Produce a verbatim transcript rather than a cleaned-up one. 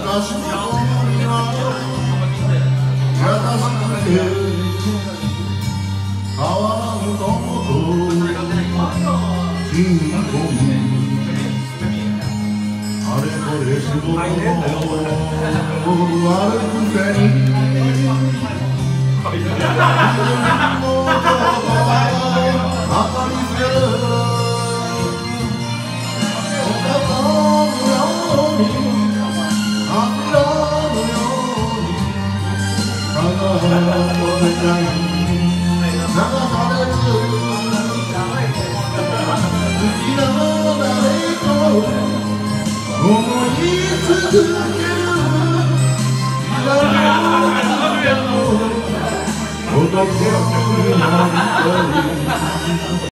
足元には優しくて変わらぬのこと人口あれこれ仕事を悪くせに自分のことは当たり前お方のように油のように輝く世界に流される好きな誰かを思い続ける今の男になりたい